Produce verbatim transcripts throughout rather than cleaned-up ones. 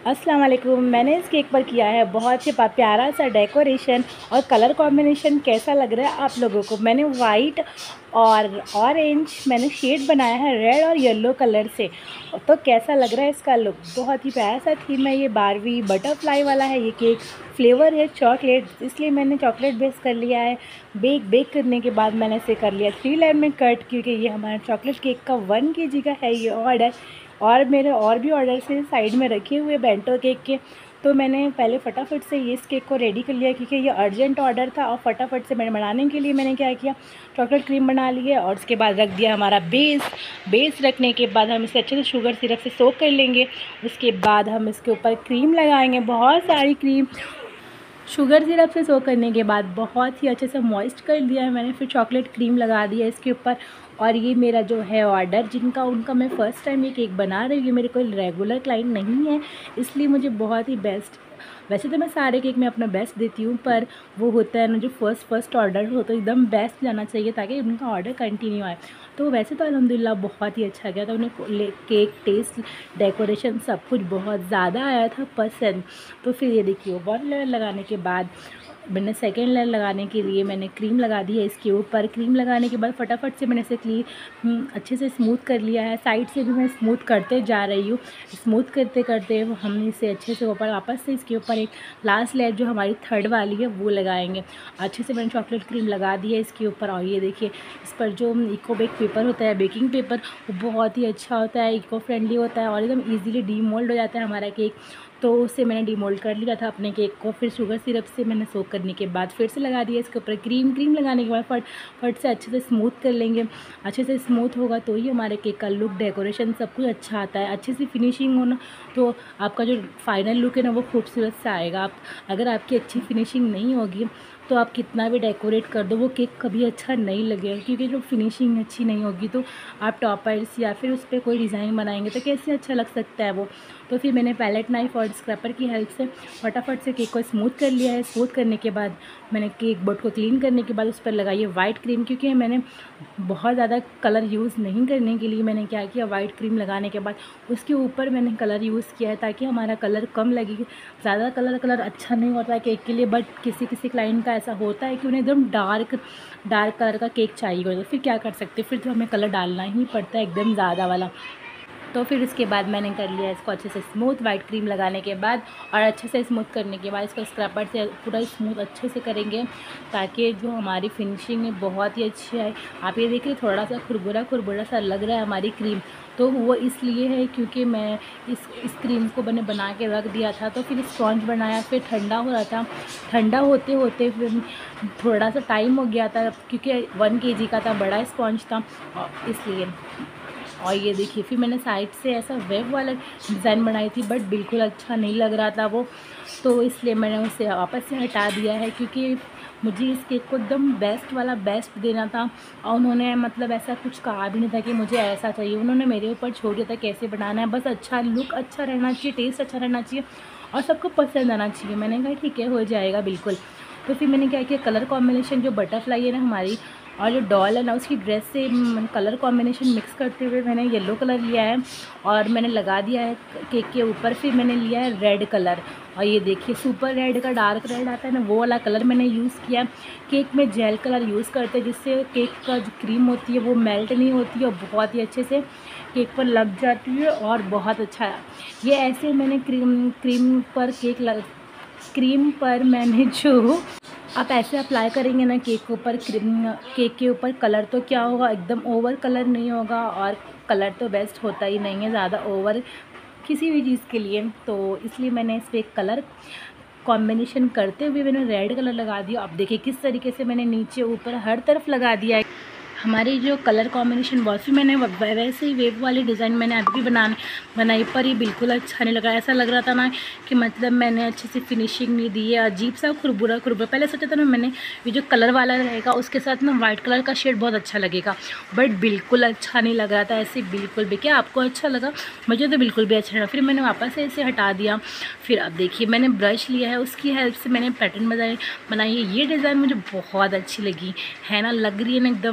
अस्सलाम वालेकुम। मैंने इस केक पर किया है बहुत ही प्यारा सा डेकोरेशन और कलर कॉम्बिनेशन कैसा लग रहा है आप लोगों को। मैंने वाइट और ऑरेंज मैंने शेड बनाया है रेड और येलो कलर से, तो कैसा लग रहा है इसका लुक। बहुत ही प्यारा सा थीम है। ये बारबी बटरफ्लाई वाला है। ये केक फ्लेवर है चॉकलेट, इसलिए मैंने चॉकलेट बेस कर लिया है। बेक बेक करने के बाद मैंने इसे कर लिया थ्री लेयर में कट, क्योंकि ये हमारा चॉकलेट केक का वन के जी का है ये ऑर्डर। और मेरे और भी ऑर्डर से साइड में रखे हुए बेंटो केक के, तो मैंने पहले फटाफट से ये इस केक को रेडी कर लिया, क्योंकि ये अर्जेंट ऑर्डर था। और फटाफट से मैंने बनाने के लिए मैंने क्या किया, चॉकलेट क्रीम बना ली है और उसके बाद रख दिया हमारा बेस। बेस रखने के बाद हम इसे अच्छे से शुगर सिरप से सोक कर लेंगे। उसके बाद हम इसके ऊपर क्रीम लगाएंगे, बहुत सारी क्रीम। शुगर सिरप से सोक करने के बाद बहुत ही अच्छे से मॉइस्ट कर दिया है मैंने, फिर चॉकलेट क्रीम लगा दिया इसके ऊपर। और ये मेरा जो है ऑर्डर जिनका, उनका मैं फ़र्स्ट टाइम ये केक बना रही हूँ। ये मेरे कोई रेगुलर क्लाइंट नहीं है, इसलिए मुझे बहुत ही बेस्ट, वैसे तो मैं सारे केक में अपना बेस्ट देती हूँ, पर वो होता है ना जो फ़र्स्ट फर्स्ट ऑर्डर हो तो एकदम बेस्ट जाना चाहिए ताकि उनका ऑर्डर कंटिन्यू आए। तो वैसे तो अल्हम्दुलिल्लाह बहुत ही अच्छा गया था। उन्हें केक टेस्ट डेकोरेशन सब कुछ बहुत ज़्यादा आया था पसंद। तो फिर ये देखिए वन लेयर लगाने के बाद मैंने सेकेंड लेयर लगाने के लिए मैंने क्रीम लगा दी है इसके ऊपर। क्रीम लगाने के बाद फटाफट से मैंने इसे क्लीन अच्छे से स्मूथ कर लिया है। साइड से भी मैं स्मूथ करते जा रही हूँ। स्मूथ करते करते हमने इसे अच्छे से ऊपर वापस से इसके ऊपर एक लास्ट लेयर जो हमारी थर्ड वाली है वो लगाएंगे। अच्छे से मैंने चॉकलेट क्रीम लगा दी है इसके ऊपर। और ये देखिए इस पर जो इको बेक पेपर होता है, बेकिंग पेपर, वो बहुत ही अच्छा होता है, इको फ्रेंडली होता है और एकदम ईजीली डीमोल्ड हो जाता है हमारा केक। तो उससे मैंने डीमोल्ड कर लिया था अपने केक को। फिर शुगर सिरप से मैंने सोक करने के बाद फिर से लगा दिया इसके ऊपर क्रीम। क्रीम लगाने के बाद फट फट से अच्छे से स्मूथ कर लेंगे। अच्छे से स्मूथ होगा तो ही हमारे केक का लुक, डेकोरेशन सब कुछ अच्छा आता है। अच्छे से फिनिशिंग होना तो आपका जो फाइनल लुक है ना वो खूबसूरत सा आएगा। आप अगर आपकी अच्छी फिनिशिंग नहीं होगी तो आप कितना भी डेकोरेट कर दो वो केक कभी अच्छा नहीं लगेगा, क्योंकि जो फिनिशिंग अच्छी नहीं होगी तो आप टॉपर्स या फिर उस पर कोई डिज़ाइन बनाएंगे तो कैसे अच्छा लग सकता है वो। तो फिर मैंने पैलेट नाइफ और स्क्रैपर की हेल्प से फटाफट से केक को स्मूथ कर लिया है। स्मूथ करने के बाद मैंने केक बोर्ड को क्लीन करने के बाद उस पर लगाई है वाइट क्रीम, क्योंकि मैंने बहुत ज़्यादा कलर यूज़ नहीं करने के लिए मैंने क्या किया, वाइट क्रीम लगाने के बाद उसके ऊपर मैंने कलर यूज़ किया है ताकि हमारा कलर कम लगे। ज़्यादा कलर कलर अच्छा नहीं होता है केक के लिए, बट किसी किसी क्लाइंट का ऐसा होता है कि उन्हें एकदम डार्क डार्क कलर का केक चाहिए होता है। फिर क्या कर सकते, फिर तो हमें कलर डालना ही पड़ता है एकदम ज़्यादा वाला। तो फिर उसके बाद मैंने कर लिया इसको अच्छे से स्मूथ वाइट क्रीम लगाने के बाद। और अच्छे से स्मूथ करने के बाद इसको स्क्रैपर से पूरा स्मूथ अच्छे से करेंगे ताकि जो हमारी फिनिशिंग है बहुत ही अच्छी आए। आप ये देखिए थोड़ा सा खुरबुरा खुरबुरा सा लग रहा है हमारी क्रीम, तो वो इसलिए है क्योंकि मैं इस इस क्रीम को मैंने बना के रख दिया था। तो फिर स्पॉन्ज बनाया, फिर ठंडा हो रहा था। ठंडा होते होते फिर थोड़ा सा टाइम हो गया था, क्योंकि वन के जी का था, बड़ा स्पॉन्ज था इसलिए। और ये देखिए फिर मैंने साइड से ऐसा वेव वाला डिज़ाइन बनाई थी, बट बिल्कुल अच्छा नहीं लग रहा था वो, तो इसलिए मैंने उसे वापस से हटा दिया है, क्योंकि मुझे इस केक को एकदम बेस्ट वाला बेस्ट देना था। और उन्होंने मतलब ऐसा कुछ कहा भी नहीं था कि मुझे ऐसा चाहिए, उन्होंने मेरे ऊपर छोड़ दिया था कैसे बनाना है। बस अच्छा लुक अच्छा रहना चाहिए, टेस्ट अच्छा रहना चाहिए और सबको पसंद आना चाहिए। मैंने कहा ठीक है हो जाएगा बिल्कुल। तो फिर मैंने क्या किया, कलर कॉम्बिनेशन जो बटरफ्लाई है ना हमारी और जो डॉल है ना उसकी ड्रेस से कलर कॉम्बिनेशन मिक्स करते हुए मैंने येलो कलर लिया है और मैंने लगा दिया है केक के ऊपर। फिर मैंने लिया है रेड कलर, और ये देखिए सुपर रेड का डार्क रेड आता है ना वो वाला कलर मैंने यूज़ किया। केक में जेल कलर यूज़ करते हैं जिससे केक का जो क्रीम होती है वो मेल्ट नहीं होती है और बहुत ही अच्छे से केक पर लग जाती है और बहुत अच्छा। ये ऐसे मैंने क्रीम क्रीम पर केक लग क्रीम पर मैंने जो आप ऐसे अप्लाई करेंगे ना केक के ऊपर, क्रीम केक के ऊपर, कलर तो क्या होगा एकदम ओवर कलर नहीं होगा। और कलर तो बेस्ट होता ही नहीं है ज़्यादा ओवर किसी भी चीज़ के लिए, तो इसलिए मैंने इस पर कलर कॉम्बिनेशन करते हुए मैंने रेड कलर लगा दिया। अब देखिए किस तरीके से मैंने नीचे ऊपर हर तरफ लगा दिया है हमारी जो कलर कॉम्बिनेशन। बहुत फिर मैंने वैसे ही वेव वाली डिज़ाइन मैंने अभी भी बनाने बनाई, पर ये बिल्कुल अच्छा नहीं लगा। ऐसा लग रहा था ना कि मतलब मैंने अच्छे से फिनिशिंग नहीं दी है, अजीब सा खुरबुरा खुरबुरा। पहले सोचा था ना मैंने ये जो कलर वाला रहेगा उसके साथ ना वाइट कलर का शेड बहुत अच्छा लगेगा, बट बिल्कुल अच्छा नहीं लग रहा था ऐसे बिल्कुल भी। क्या आपको अच्छा लगा? मुझे तो बिल्कुल भी अच्छा लगा। फिर मैंने वापस से इसे हटा दिया। फिर अब देखिए मैंने ब्रश लिया है, उसकी हेल्प से मैंने पैटर्न बनाई बनाई है। ये डिज़ाइन मुझे बहुत अच्छी लगी है ना, लग रही है ना एकदम स्पेशल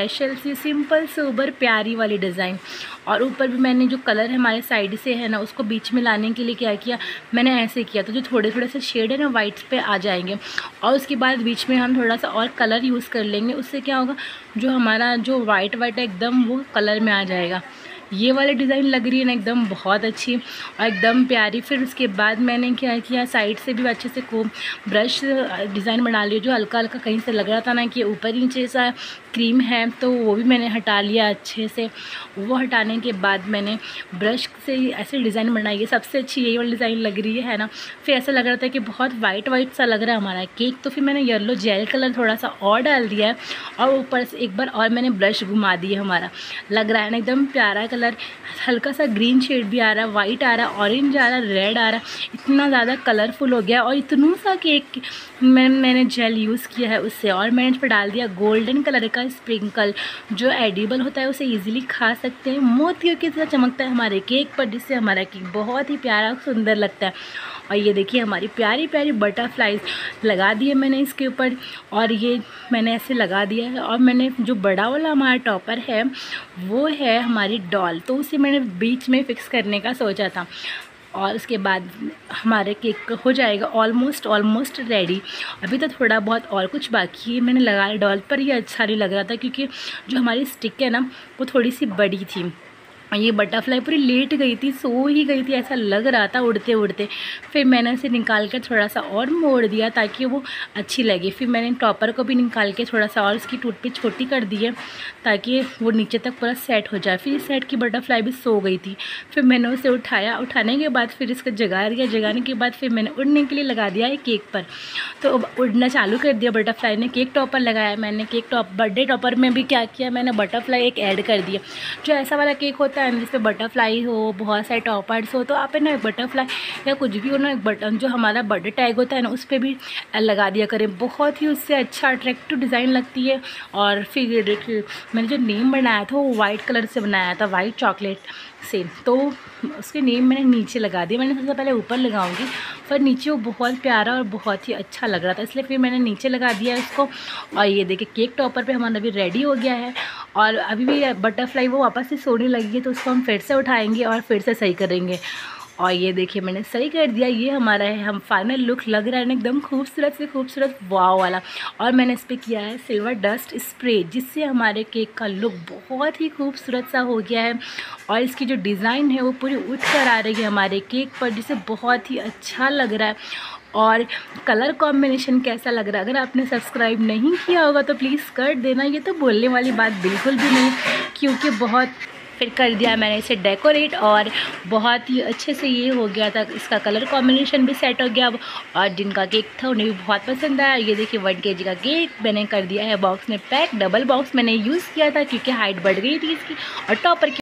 स्पेशल सी सिंपल सोबर प्यारी वाली डिज़ाइन। और ऊपर भी मैंने जो कलर हमारे साइड से है ना उसको बीच में लाने के लिए क्या किया, मैंने ऐसे किया तो जो थोड़े थोड़े से शेड है ना वाइट्स पे आ जाएंगे। और उसके बाद बीच में हम थोड़ा सा और कलर यूज़ कर लेंगे, उससे क्या होगा जो हमारा जो वाइट वाइट है एकदम वो कलर में आ जाएगा। ये वाली डिज़ाइन लग रही है ना एकदम बहुत अच्छी और एकदम प्यारी। फिर उसके बाद मैंने क्या किया, साइड से भी अच्छे से को ब्रश डिज़ाइन बना लिया। जो हल्का हल्का कहीं से लग रहा था ना कि ऊपर नीचे सा क्रीम है तो वो भी मैंने हटा लिया अच्छे से। वो हटाने के बाद मैंने ब्रश से ऐसे डिज़ाइन बनाई है। सबसे अच्छी यही वाली डिज़ाइन लग रही है ना। फिर ऐसा लग रहा था कि बहुत वाइट वाइट सा लग रहा है हमारा केक, तो फिर मैंने येलो जेल कलर थोड़ा सा और डाल दिया है और ऊपर से एक बार और मैंने ब्रश घुमा दिया। हमारा लग रहा है ना एकदम प्यारा कलर, हल्का सा ग्रीन शेड भी आ रहा है, वाइट आ रहा है, ऑरेंज आ रहा है, रेड आ रहा है। इतना ज़्यादा कलरफुल हो गया और इतना सा केक मैं मैंने जेल यूज़ किया है उससे। और मैंने इस पर डाल दिया गोल्डन कलर का स्प्रिंकल, जो एडिबल होता है, उसे इजीली खा सकते हैं। मोतियों की तरह चमकता है हमारे केक पर, जिससे हमारा केक बहुत ही प्यारा सुंदर लगता है। और ये देखिए हमारी प्यारी प्यारी बटरफ्लाइज लगा दिए मैंने इसके ऊपर, और ये मैंने ऐसे लगा दिया है। और मैंने जो बड़ा वाला हमारा टॉपर है वो है हमारी डॉल, तो उसे मैंने बीच में फ़िक्स करने का सोचा था। और उसके बाद हमारे केक हो जाएगा ऑलमोस्ट ऑलमोस्ट रेडी। अभी तो थोड़ा बहुत और कुछ बाकी है। मैंने लगाया डॉल पर, ये अच्छा नहीं लग रहा था क्योंकि जो हमारी स्टिक है ना वो थोड़ी सी बड़ी थी। ये बटरफ्लाई पूरी लेट गई थी, सो ही गई थी ऐसा लग रहा था उड़ते उड़ते। फिर मैंने इसे निकाल कर थोड़ा सा और मोड़ दिया ताकि वो अच्छी लगे। फिर मैंने टॉपर को भी निकाल के थोड़ा सा और उसकी टूट पे छोटी कर दी है ताकि वो नीचे तक पूरा सेट हो जाए। फिर इस साइड की बटरफ्लाई भी सो गई थी। फिर मैंने उसे उठाया, उठाने के बाद फिर इसको जगा दिया। जगाने के बाद फिर मैंने उड़ने के लिए लगा दिया है केक पर, तो उड़ना चालू कर दिया बटरफ्लाई ने। केक टॉपर लगाया मैंने। केक टॉप बर्थडे टॉपर में भी क्या किया मैंने, बटरफ्लाई एक ऐड कर दिया। जो ऐसा वाला केक होता है जिस पे बटरफ्लाई हो, बहुत सारे टॉपर्स हो, तो आप है ना एक बटरफ्लाई या कुछ भी हो ना, एक बटन जो हमारा बर्थडे टैग होता है ना उस पर भी लगा दिया करें। बहुत ही उससे अच्छा अट्रैक्टिव डिज़ाइन लगती है। और फिर मैंने जो नेम बनाया था वो वाइट कलर से बनाया था, वाइट चॉकलेट से, तो उसके नेम मैंने नीचे लगा दिया। मैंने सबसे पहले ऊपर लगाऊंगी, पर नीचे वो बहुत प्यारा और बहुत ही अच्छा लग रहा था, इसलिए फिर मैंने नीचे लगा दिया इसको। और ये देखिए केक टॉपर पे हमारा अभी रेडी हो गया है। और अभी भी बटरफ्लाई वो वापस से सोने लगी है, तो उसको हम फिर से उठाएंगे और फिर से सही करेंगे। और ये देखिए मैंने सही कर दिया। ये हमारा है, हम फाइनल लुक लग रहा है ना एकदम खूबसूरत से खूबसूरत वाव वाला। और मैंने इस पर किया है सिल्वर डस्ट स्प्रे, जिससे हमारे केक का लुक बहुत ही खूबसूरत सा हो गया है। और इसकी जो डिज़ाइन है वो पूरी उठ कर आ रही है हमारे केक पर, जिससे बहुत ही अच्छा लग रहा है। और कलर कॉम्बिनेशन कैसा लग रहा है, अगर आपने सब्सक्राइब नहीं किया होगा तो प्लीज़ कर देना। ये तो बोलने वाली बात बिल्कुल भी नहीं, क्योंकि बहुत फिर कर दिया मैंने इसे डेकोरेट और बहुत ही अच्छे से ये हो गया था। इसका कलर कॉम्बिनेशन भी सेट हो गया अब। और जिनका केक था उन्हें भी बहुत पसंद आया। ये देखिए वन के जी का केक मैंने कर दिया है बॉक्स में पैक। डबल बॉक्स मैंने यूज़ किया था क्योंकि हाइट बढ़ गई थी इसकी, और टॉपर